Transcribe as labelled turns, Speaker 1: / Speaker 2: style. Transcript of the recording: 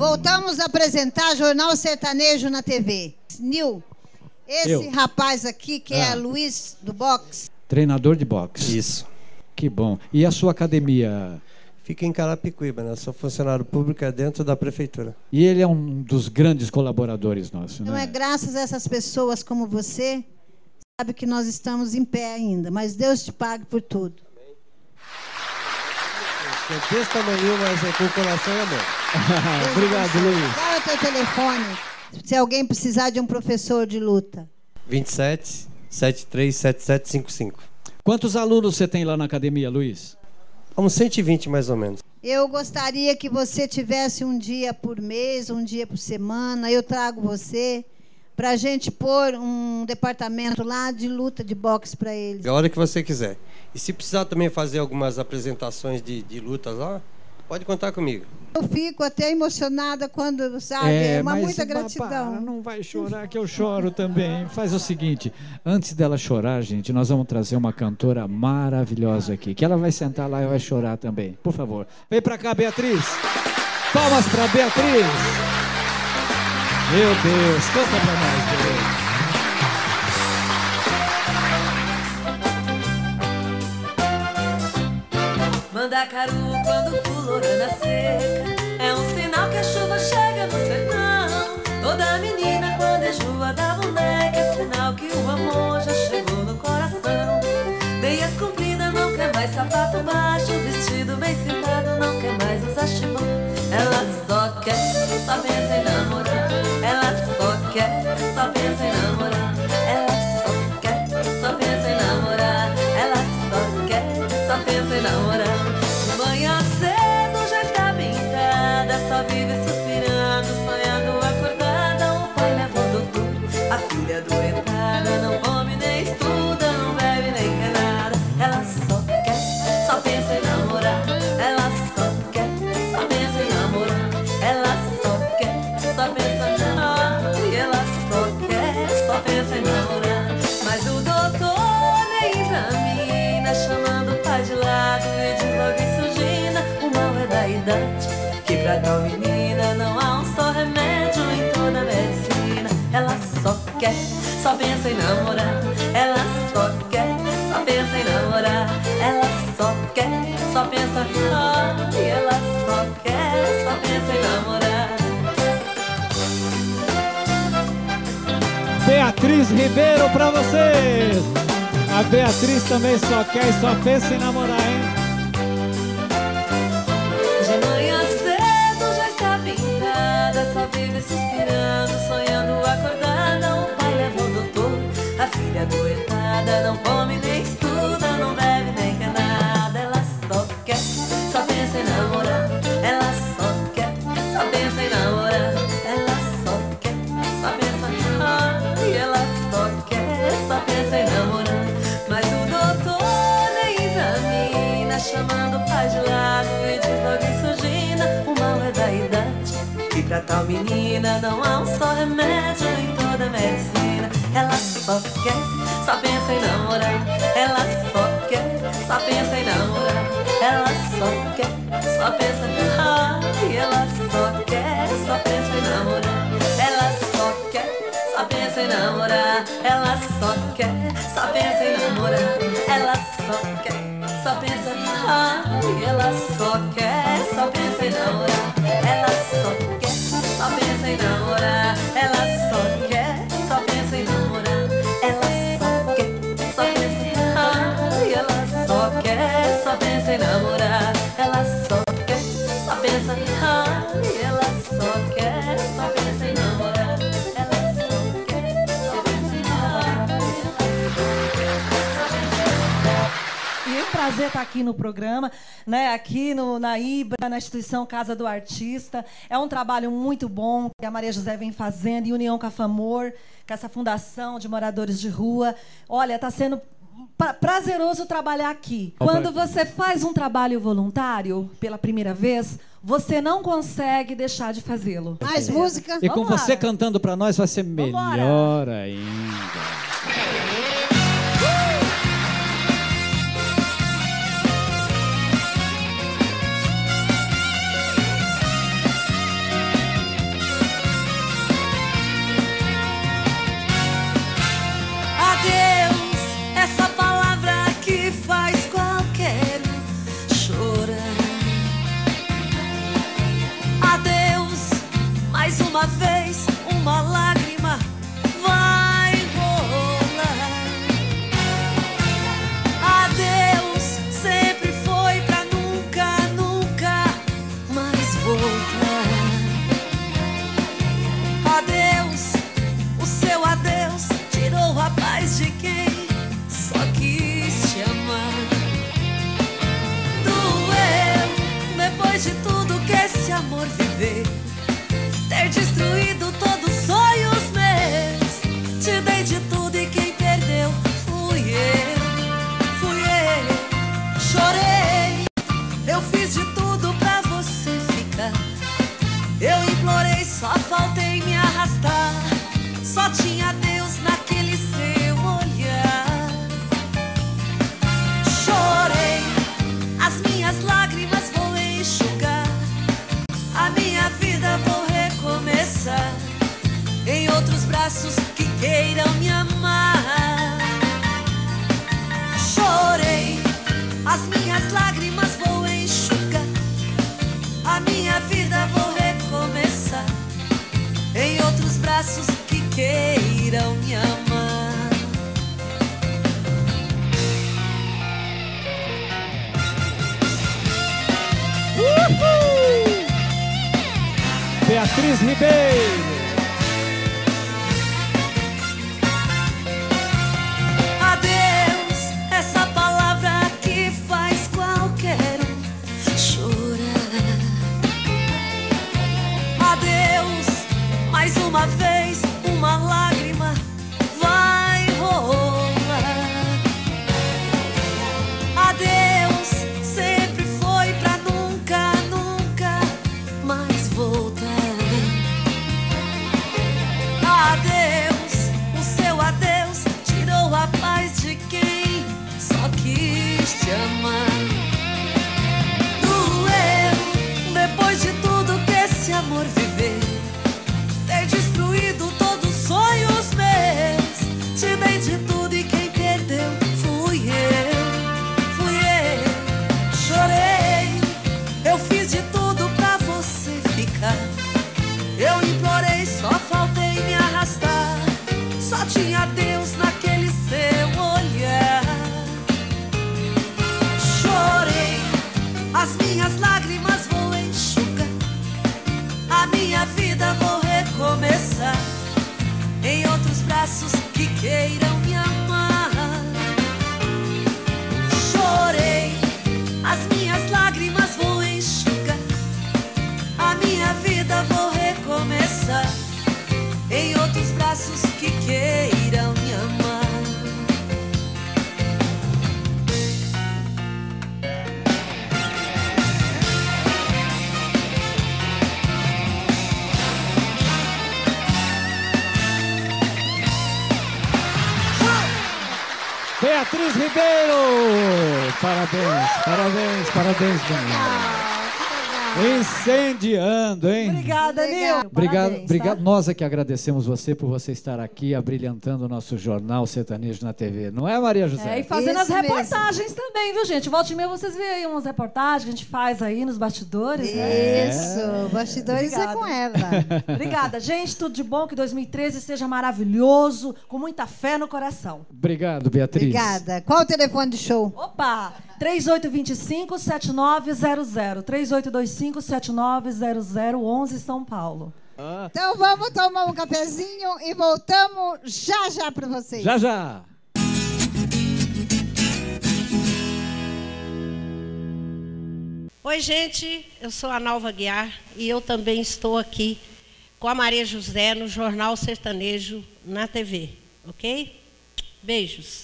Speaker 1: Voltamos a apresentar Jornal Sertanejo na TV. Nil, esse rapaz aqui, que é Luiz do boxe.
Speaker 2: Treinador de boxe.
Speaker 3: Isso.
Speaker 2: Que bom. E a sua academia?
Speaker 3: Fica em Carapicuíba, né? Sou funcionário público dentro da prefeitura.
Speaker 2: E ele é um dos grandes colaboradores nossos,
Speaker 1: Então
Speaker 2: né?
Speaker 1: é graças a essas pessoas como você, sabe que nós estamos em pé ainda, mas Deus te pague por tudo.
Speaker 3: É desse tamanho, mas é com o coração e amor.
Speaker 2: Obrigado, Luiz.
Speaker 1: Qual é o teu telefone? Se alguém precisar de um professor de luta.
Speaker 3: 27 73 7755.
Speaker 2: Quantos alunos você tem lá na academia, Luiz?
Speaker 3: Uns 120 mais ou menos.
Speaker 1: Eu gostaria que você tivesse um dia por mês, um dia por semana. Eu trago você para a gente pôr um departamento lá de luta de boxe para eles.
Speaker 3: A hora que você quiser. E se precisar também fazer algumas apresentações de lutas lá, pode contar comigo.
Speaker 1: Eu fico até emocionada quando, sabe, é uma muita gratidão.
Speaker 2: Para, não vai chorar que eu choro também. Faz o seguinte, antes dela chorar, gente, nós vamos trazer uma cantora maravilhosa aqui, que ela vai sentar lá e vai chorar também. Por favor, vem pra cá, Beatriz. Palmas pra Beatriz. Meu Deus, canta pra nós, Deus.
Speaker 4: Mandacaru quando fulorana seca é um sinal que a chuva chega no sertão. Toda menina quando é chuva da boneca é sinal que o amor já chegou no coração. Meias compridas não quer mais sapato baixo, vestido bem cintado não quer mais usar chibão. Ela só quer, só pensa em namorar. Ela só quer, só pensa em namorar. Ela só quer, só pensa em namorar. Ela só quer, só pensa em namorar. Manhã cedo já está pintada, só vive suspirando, sonhando acordada. O pai levando tudo, a filha adoentada, não come nem estuda, não bebe nem quer nada. Ela só quer, só pensa em namorar. Ela só quer, só pensa em namorar. Ela só quer, só pensa em namorar. E ela só quer, só pensa em namorar. Mas o doutor nem examina, chamando o pai de lado e diz logo em sugina: o mal é da idade, que pra tal menina não há um só remédio em toda a medicina. Ela só quer, só pensa em namorar. Ela só quer, só pensa em namorar. Ela só quer, só pensa em namorar. E ela só quer, só pensa em namorar.
Speaker 2: Beatriz Ribeiro pra vocês. A Beatriz também só quer e só pensa em namorar, hein?
Speaker 4: De manhã cedo já está pintada, só vive suspirando, sonhando acordada. O pai leva o doutor, a filha adoentada, não come nem estuda, não bebe nem quer nada. Ela só quer, só pensa em namorar. Ela só quer, só pensa em namorar. Ela só quer, só pensa em namorar. E ela só quer, só pensa em namorar. Mas o doutor nem examina, chamando o pai de lado e diz logo em sugina: o mal é da idade, que pra tal menina não há um só remédio em toda a medicina. Ela só quer, só pensa em namorar. Ela só quer, só pensa em namorar. Ela só quer, só pensa em namorar. E ela só quer, só pensa em namorar. Ela só quer, só pensa em namorar. Ela só quer, só pensa em namorar. Ela só quer, só pensa em namorar. E ela só quer, só pensa em namorar. Ela só quer, só pensa em namorar. Ela só quer, só pensa em namorar. Ela só quer, só pensa em namorar. E ela só quer, só pensa em namorar. Ela só quer, só pensa em namorar. E ela só quer, só pensa em namorar. Ela só quer, só pensa em namorar.
Speaker 5: E é um prazer estar aqui no programa, né? Aqui na IBRA, na instituição Casa do Artista. É um trabalho muito bom que a Maria José vem fazendo, em união com a FAMOR, com essa fundação de moradores de rua. Olha, está sendo prazeroso trabalhar aqui. Quando você faz um trabalho voluntário pela primeira vez, você não consegue deixar de fazê-lo.
Speaker 1: Mais música?
Speaker 2: E com
Speaker 5: Vambora.
Speaker 2: você cantando pra nós vai ser
Speaker 5: Vambora.
Speaker 2: melhor ainda.
Speaker 4: minhas lágrimas vou enxugar, a minha vida vou recomeçar, em outros braços que queiram me amar.
Speaker 2: Beatriz Ribeiro.
Speaker 4: Adeus, essa palavra que faz qualquer um chorar. Adeus, mais uma vez uma lágrima vai rolar. Adeus, sempre foi pra nunca, nunca mais voltar. Adeus, o seu adeus tirou a paz de quem só quis te amar. Doeu, depois de tudo que esse amor viveu, ter destruído todos os sonhos meus. Te dei de tudo e quem perdeu fui eu. Chorei, eu fiz de tudo pra você ficar. Eu implorei, só faltei me arrastar. Só tinha Deus naquele seu olhar. Chorei, as minhas lágrimas vou enxugar, a minha vida vou recomeçar, em outros braços que queiram me amar. Chorei, as minhas lágrimas vou enxugar, a minha vida vou recomeçar, em outros braços que queiram me amar.
Speaker 2: Beatriz Ribeiro. Parabéns, parabéns, parabéns, Daniela. Incendiando, hein?
Speaker 5: Obrigada, Nil.
Speaker 2: Obrigado,
Speaker 5: Parabéns,
Speaker 2: obrigado.
Speaker 5: tá?
Speaker 2: Nós é que agradecemos você por você estar aqui abrilhantando o nosso jornal sertanejo na TV. Não é, Maria José?
Speaker 5: E fazendo as
Speaker 1: Isso mesmo.
Speaker 5: reportagens também, viu, gente? Volta e meia vocês veem aí umas reportagens que a gente faz aí nos bastidores, né?
Speaker 1: Isso, bastidores é
Speaker 5: Obrigada.
Speaker 1: com ela.
Speaker 5: Obrigada, gente. Tudo de bom. Que 2013 seja maravilhoso, com muita fé no coração.
Speaker 2: Obrigado, Beatriz.
Speaker 1: Obrigada. Qual o telefone de show?
Speaker 5: Opa! 3825-7900. 3825-7900, 11, São Paulo.
Speaker 1: Então vamos tomar um cafezinho e voltamos já já para vocês.
Speaker 2: Já, já.
Speaker 6: Oi, gente, eu sou a Nalva Guiar e eu também estou aqui com a Maria José no Jornal Sertanejo na TV, ok? Beijos.